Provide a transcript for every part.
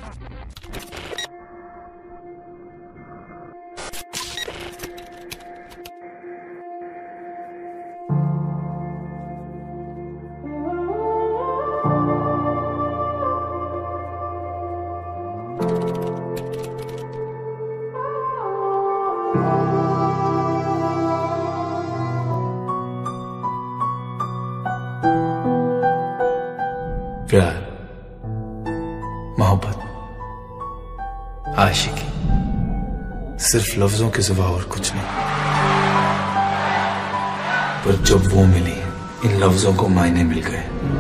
प्यार, मोहब्बत, आशिकी सिर्फ लफ्जों के सिवा और कुछ नहीं। पर जब वो मिली, इन लफ्जों को मायने मिल गए।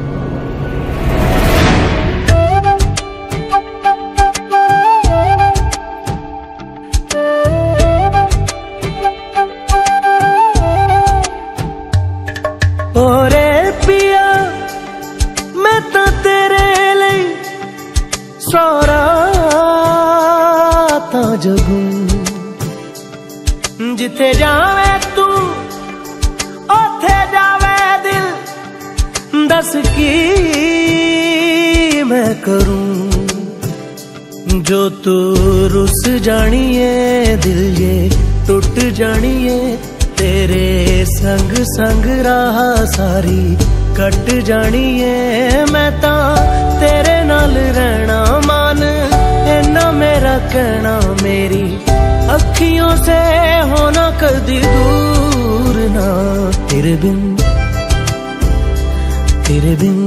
जिथे जावे तू ओथे जावे दिल, दस की मैं करूं जो तू रुस जानिए, दिल ये टूट जानिए। तेरे संग संग राह सारी कट जानिए। मैं ता तेरे नाल रहना मान, इन्ना मेरा कहना। मेरी अखियों से होना कदी दूर ना, तेरे बिन तेरे बिन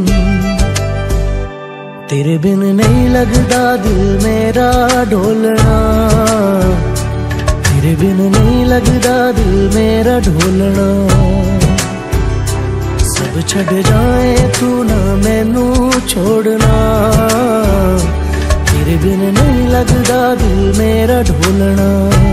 तेरे बिन नहीं लगदा दिल मेरा ढोलना। तेरे बिन नहीं लगदा दिल मेरा ढोलना। सब छड़ जाए तू ना मैनू छोड़ना। तेरे बिन नहीं लगदा दिल मेरा ढोलना।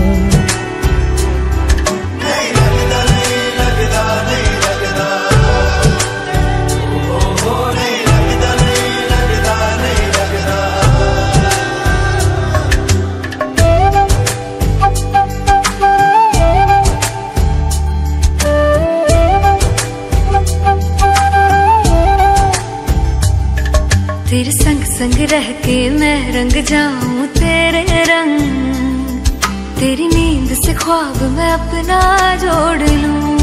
तेरे संग संग रह के मैं रंग जाऊं तेरे रंग। तेरी नींद से ख्वाब मैं अपना जोड़ लूं।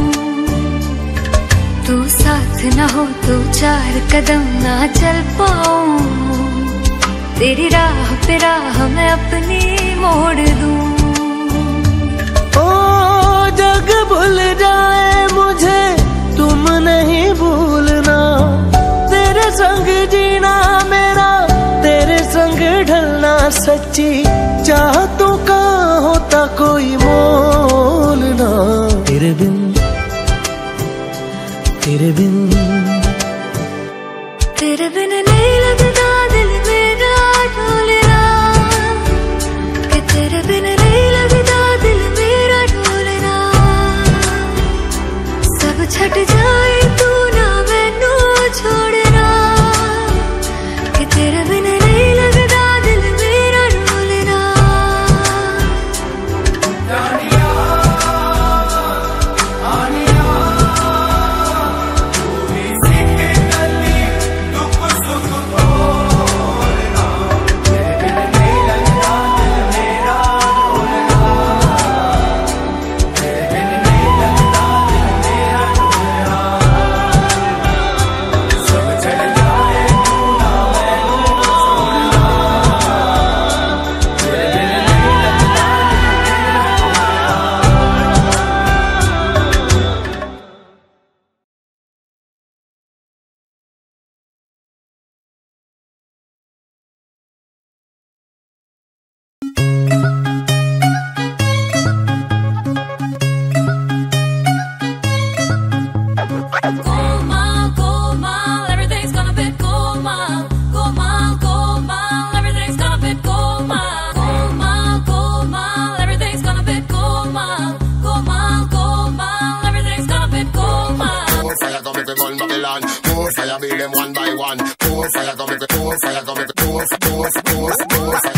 तू साथ ना हो तो चार कदम ना चल पाऊं। तेरी राह पे राह मैं अपनी मोड़ दूं। ओ जग भूल जाए मुझे तुम नहीं भूलना। तेरे संग जीना मेरा, तेरे संग ढलना सच्ची चाहतों का होता कोई मोल ना। तेरे बिन तेरे बिन तेरे बिन नहीं लगदा दिल मेरा ढोलना। कि तेरे बिन नहीं लगदा दिल मेरा ढोलना। सब छट जाए तू ना मैनू छोड़ना। कि तेरे बिन नहीं लगदा दिल मेरा ढोलना। More fire, go make it, more fire, go make it, more fire, go make it, more,